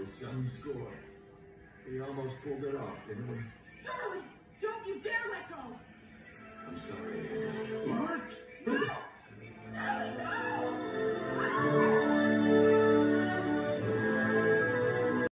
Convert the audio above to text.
some score. We almost pulled it off, didn't we? Surly! Don't you dare let go! I'm sorry.